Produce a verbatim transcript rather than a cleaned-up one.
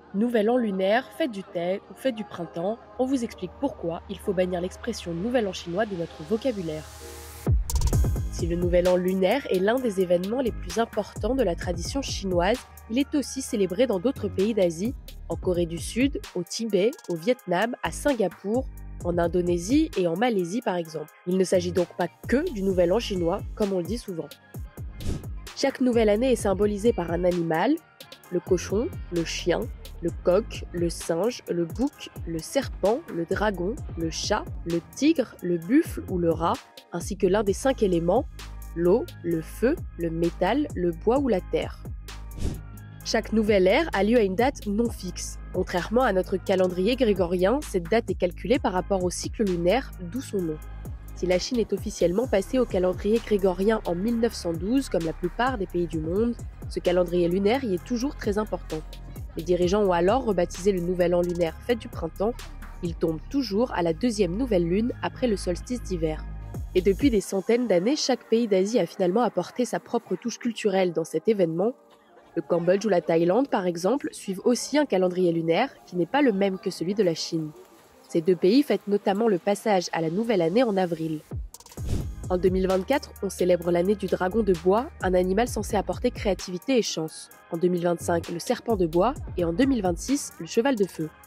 Nouvel an lunaire, fête du thé ou fête du printemps, on vous explique pourquoi il faut bannir l'expression nouvel an chinois de notre vocabulaire. Si le nouvel an lunaire est l'un des événements les plus importants de la tradition chinoise, il est aussi célébré dans d'autres pays d'Asie, en Corée du Sud, au Tibet, au Vietnam, à Singapour, en Indonésie et en Malaisie par exemple. Il ne s'agit donc pas que du nouvel an chinois, comme on le dit souvent. Chaque nouvelle année est symbolisée par un animal, le cochon, le chien, le coq, le singe, le bouc, le serpent, le dragon, le chat, le tigre, le buffle ou le rat, ainsi que l'un des cinq éléments, l'eau, le feu, le métal, le bois ou la terre. Chaque nouvelle ère a lieu à une date non fixe. Contrairement à notre calendrier grégorien, cette date est calculée par rapport au cycle lunaire, d'où son nom. Si la Chine est officiellement passée au calendrier grégorien en mille neuf cent douze, comme la plupart des pays du monde, ce calendrier lunaire y est toujours très important. Les dirigeants ont alors rebaptisé le nouvel an lunaire fête du printemps. Il tombe toujours à la deuxième nouvelle lune après le solstice d'hiver. Et depuis des centaines d'années, chaque pays d'Asie a finalement apporté sa propre touche culturelle dans cet événement. Le Cambodge ou la Thaïlande, par exemple, suivent aussi un calendrier lunaire qui n'est pas le même que celui de la Chine. Ces deux pays fêtent notamment le passage à la nouvelle année en avril. En deux mille vingt-quatre, on célèbre l'année du dragon de bois, un animal censé apporter créativité et chance. En deux mille vingt-cinq, le serpent de bois et en deux mille vingt-six, le cheval de feu.